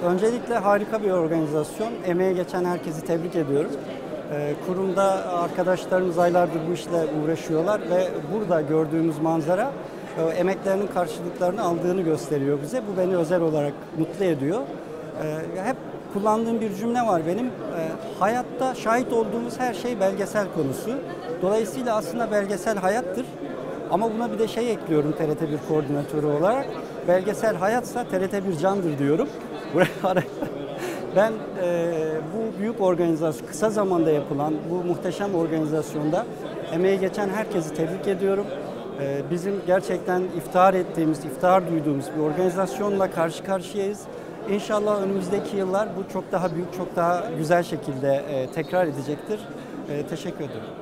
Öncelikle harika bir organizasyon. Emeğe geçen herkesi tebrik ediyorum. Kurumda arkadaşlarımız aylardır bu işle uğraşıyorlar ve burada gördüğümüz manzara emeklerinin karşılıklarını aldığını gösteriyor bize. Bu beni özel olarak mutlu ediyor. Hep kullandığım bir cümle var benim. Hayatta şahit olduğumuz her şey belgesel konusu. Dolayısıyla aslında belgesel hayattır. Ama buna bir de şey ekliyorum TRT1 koordinatörü olarak. Belgesel hayatsa TRT1 candır diyorum. Ben bu büyük organizasyon, kısa zamanda yapılan bu muhteşem organizasyonda emeği geçen herkesi tebrik ediyorum. Bizim gerçekten iftihar ettiğimiz, iftihar duyduğumuz bir organizasyonla karşı karşıyayız. İnşallah önümüzdeki yıllar bu çok daha büyük, çok daha güzel şekilde tekrar edecektir. Teşekkür ederim.